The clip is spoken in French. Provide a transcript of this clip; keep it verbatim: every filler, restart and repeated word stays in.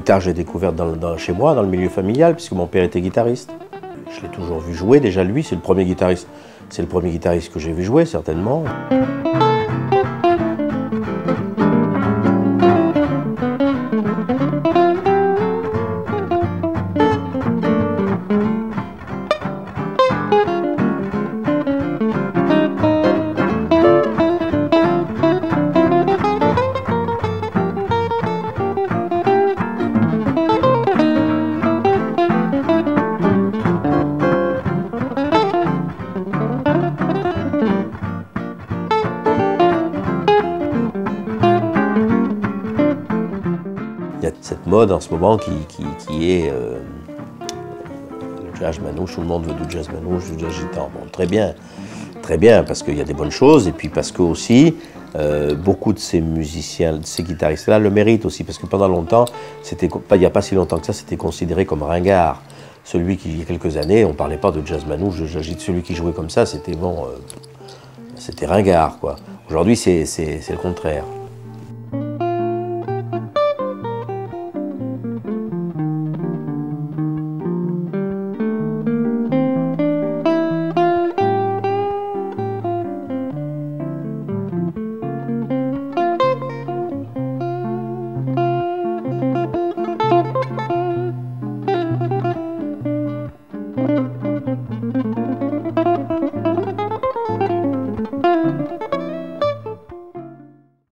guitare, j'ai découverte dans, dans, chez moi, dans le milieu familial, puisque mon père était guitariste. Je l'ai toujours vu jouer, déjà lui, c'est le premier guitariste, c'est le premier guitariste que j'ai vu jouer, certainement. Il y a cette mode en ce moment qui, qui, qui est euh, le jazz manouche, tout le monde veut du jazz manouche, du jazz gitan. Bon, très bien, très bien, parce qu'il y a des bonnes choses, et puis parce que aussi, euh, beaucoup de ces musiciens, de ces guitaristes-là le méritent aussi, parce que pendant longtemps, c'était, il n'y a pas si longtemps que ça, c'était considéré comme ringard. Celui qui, il y a quelques années, on ne parlait pas de jazz manouche, de jazz gitan, celui qui jouait comme ça, c'était bon, euh, c'était ringard, quoi. Aujourd'hui, c'est le contraire.